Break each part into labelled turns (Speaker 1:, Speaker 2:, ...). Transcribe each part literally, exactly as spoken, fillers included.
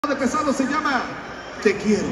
Speaker 1: de Pesado se llama Te Quiero.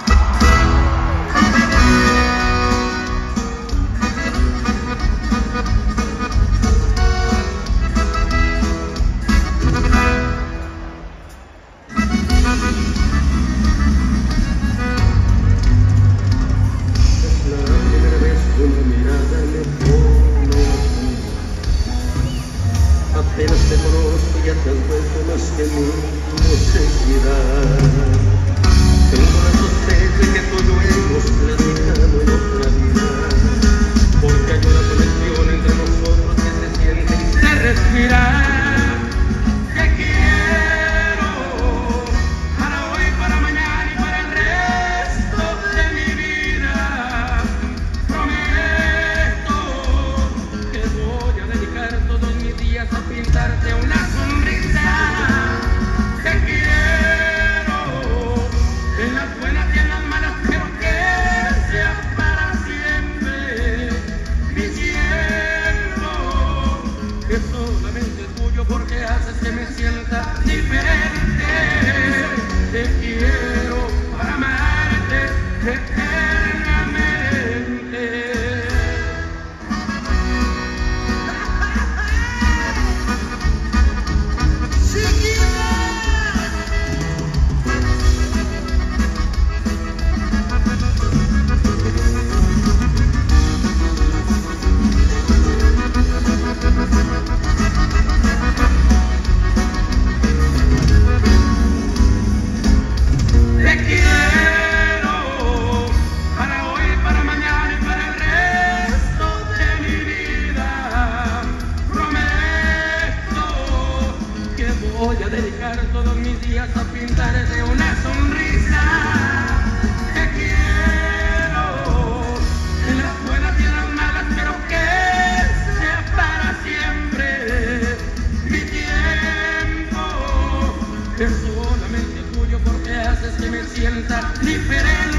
Speaker 2: Apenas te conozco, ya te has vuelto más que mi necesidad. Tengo la sospecha de que tú y yo hemos platicado en otra vida, porque hay una conexión entre nosotros que se siente y se respira. Te quiero para hoy, para mañana y para el resto de mi vida. Prometo que voy a dedicar todos mis días a pintarte una sonrisa. Te quiero en las buenas y en las malas, pero que sea para siempre. Mi tiempo es solamente tuyo porque haces que me sienta diferente. Te quiero para amarte eternamente. Voy a dedicar todos mis días a pintarte una sonrisa. Te quiero en las buenas y en las malas, pero que sea para siempre. Mi tiempo es solamente tuyo porque haces que me sienta diferente.